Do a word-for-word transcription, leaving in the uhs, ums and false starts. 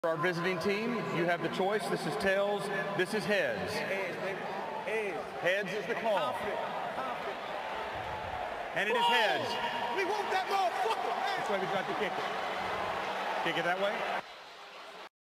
For our visiting team, you have the choice. This is tails, this is heads. Heads, baby. Heads. Heads is the call. Confident. Confident. And it is Whoa! heads. We want that motherfucker, man. That's why we got to kick it. Kick it that way.